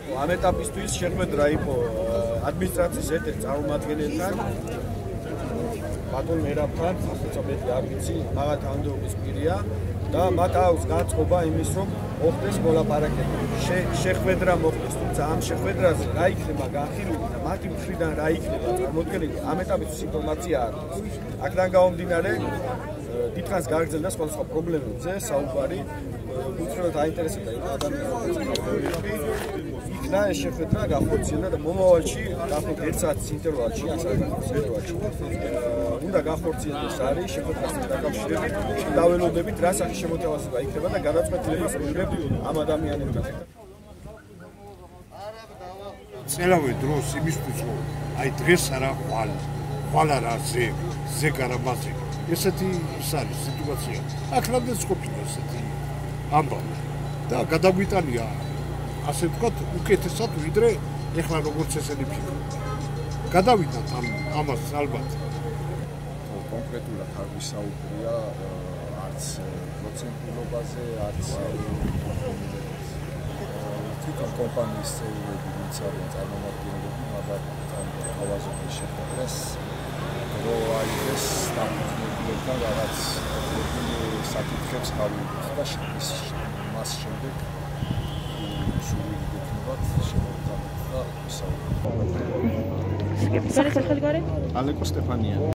ამ ეტაპისთვის შეხვედრა იყო ადმინისტრაციის ერთ-ერთ წარმომადგენელთან, ბატონ მერაბთან, ახლა მეტი არ ვიცი, მაგათ ანდროვის პირია და მათ აქვს განწყობა იმის, რომ მოხდეს მოლაპარაკება. შეხვედრა მოხდეს, თუმცა ამ შეხვედრაზე რა იქნება განხილული და მათი მხრიდან რა იქნება წარმოდგენილი, ამ ეტაპისთვის ინფორმაცია არ აქვს. აქედან გამომდინარე, დიდხანს გაგრძელდა სხვადასხვა პრობლემებზე საუბარი, უცნაურად აინტერესებდა იმ ადამიანებს, იქნა ეს შეხვედრა გახორციელდა და მომავალში, დაახლოებით 1 საათის ინტერვალში, ან საათის ინტერვალში, უნდა გახორციელდეს არის შეხვედრასთან დაკავშირებით, დაველოდებით რა სახის შემოთავაზება იქნება და გადაწყვეტილებას მიღებ ამ ადამიანებთან. წელავე დროს იმისთვის რომ აი დღეს არა ხვალ არა ზე გარამაზე ესეთი ის არის სიტუაცია. აქ რამდენიც ყოფილა ესეთი ამბავი და გადაგვიტანია ასე ვთქვათ უკეთესად ვიდრე ეხლა როგორც ესენი ფიქრი. გადავიდათ ამას ალბათ. კონკრეტულად არ ვისაუბრია არც პროცენტულობაზე, არც თვითონ კომპანიის წევრები, ვინც არიან წარმომადგენლები, მაგათთან თავაზობრივ შეხვედრას როაიდეს დამოუკიდებელთან რაღაც საკითხებს გავიგოთ და მას შემდეგ სულ გექნებათ შემოგვიყვანოთ და ვისაუბროთ. ალეკო სტეფანიანი